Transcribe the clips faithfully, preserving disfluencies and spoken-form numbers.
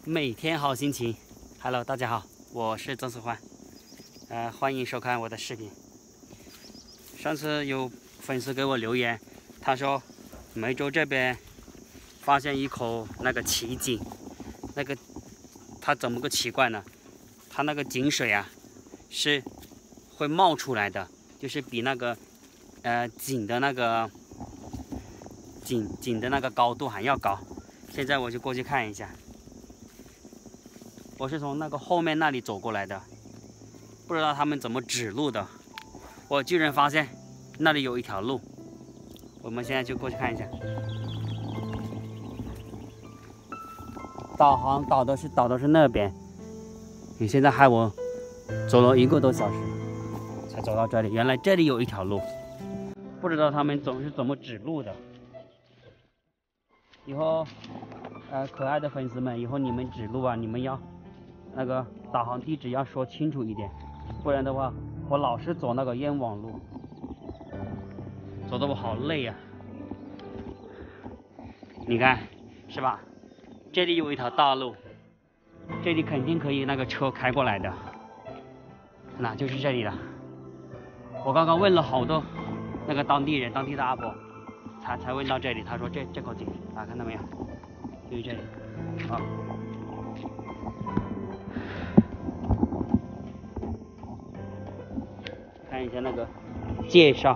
每天好心情 ，Hello， 大家好，我是曾思欢，呃，欢迎收看我的视频。上次有粉丝给我留言，他说梅州这边发现一口那个奇井，那个它怎么个奇怪呢？它那个井水啊是会冒出来的，就是比那个呃井的那个井井的那个高度还要高。现在我就过去看一下。我是从那个后面那里走过来的，不知道他们怎么指路的。我居然发现那里有一条路，我们现在就过去看一下。导航导的是导的是那边，你现在害我走了一个多小时才走到这里。原来这里有一条路，不知道他们总是怎么指路的。以后，呃，可爱的粉丝们，以后你们指路啊，你们要那个导航地址要说清楚一点，不然的话，我老是走那个冤枉路，走得我好累呀、啊。你看，是吧？这里有一条大路，这里肯定可以那个车开过来的，那就是这里了。我刚刚问了好多那个当地人，当地的阿伯，才才问到这里。他说这这口井，啊，看到没有？就是这里，啊。看一下那个介绍，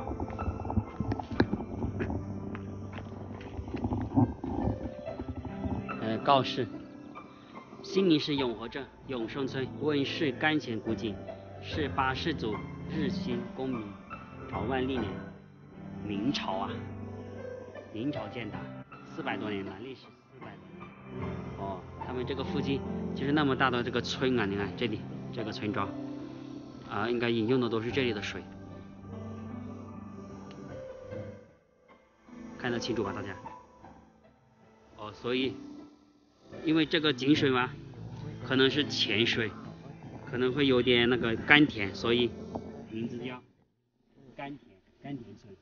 呃，告示：新宁市永和镇永盛村温氏干钱古井，是八世祖日兴公民，朝万历年，明朝啊，明朝建的，四百多年了，历史四百多年。哦，他们这个附近就是那么大的这个村啊，你看这里这个村庄。啊，应该饮用的都是这里的水，看得清楚吧，大家？哦，所以因为这个井水嘛，可能是泉水，可能会有点那个甘甜，所以名字叫甘甜甘甜水，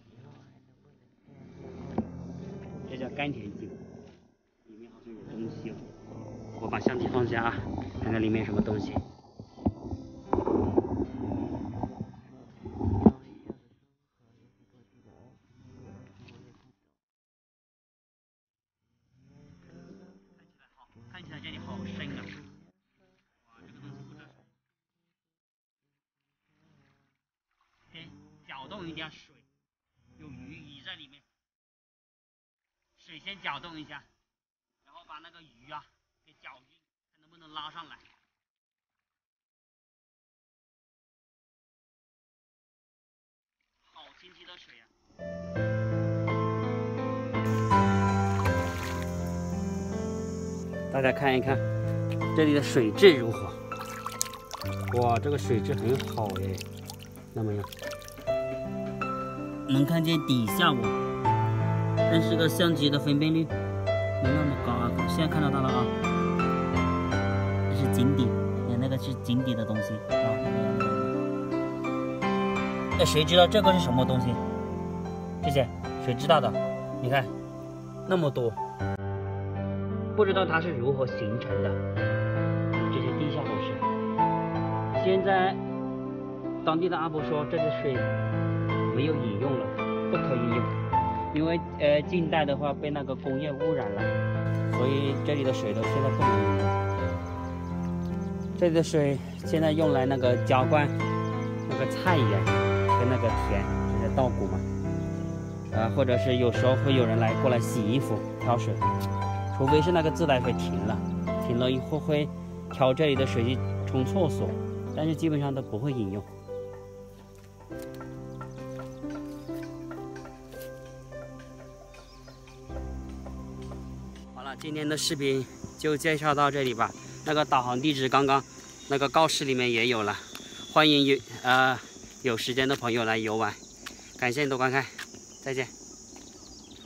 这叫甘甜井。里面好像有东西哦，我把相机放下啊，看看里面有什么东西。看起来这里好深啊！哇，这个东西不知道。先搅动一点水，有鱼鱼在里面，水先搅动一下，然后把那个鱼啊给搅匀，看能不能拉上来。好清晰的水啊！大家看一看这里的水质如何？哇，这个水质很好耶，那么样，能看见底下我，但是个相机的分辨率没那么高啊。现在看到它了啊，这是井底，那个是井底的东西啊。那谁知道这个是什么东西？这些谁知道的？你看那么多。不知道它是如何形成的，这些地下都是。现在当地的阿伯说，这个水没有饮用了，不可饮用，因为呃近代的话被那个工业污染了，所以这里的水都现在不能饮用。这里的水现在用来那个浇灌那个菜园跟那个田，这是稻谷嘛，啊，或者是有时候会有人来过来洗衣服挑水。除非是那个自来水停了，停了以后会挑这里的水去冲厕所，但是基本上都不会饮用。好了，今天的视频就介绍到这里吧。那个导航地址刚刚那个告示里面也有了，欢迎有呃有时间的朋友来游玩。感谢你的观看，再见。